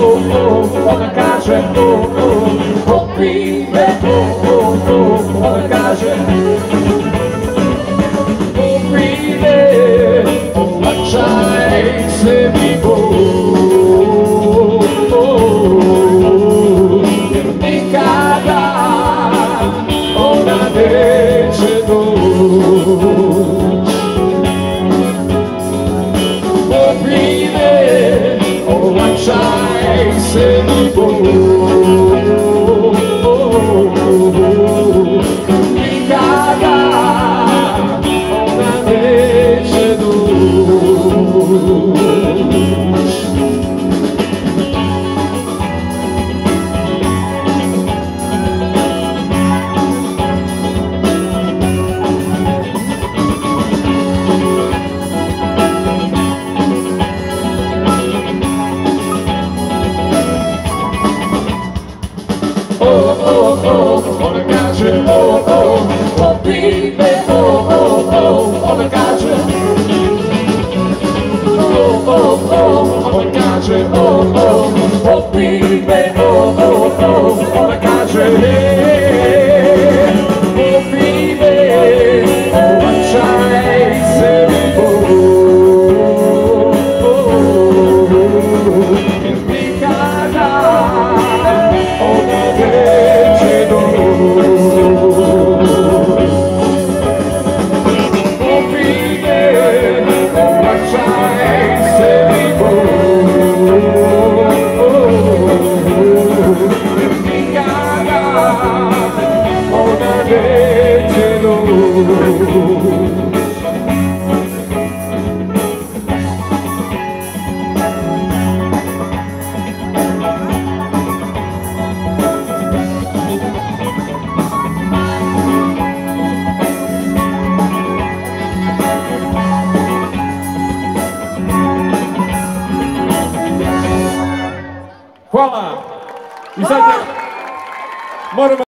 ona kaže popij me, ona kaže popij me, olakšaj sebi bol, jer nikada ona neće doć. Popij me, olakšaj sebi bol, nikada ona neće doć. Ona kaže popij me, ona kaže ona kaže popij me, ona kaže popij me, olakšaj sebi bol, jer nikada ona neće doć. Popij me, olakšaj sebi bol, jer nikada ona neće doć. Hvala. I sad moramo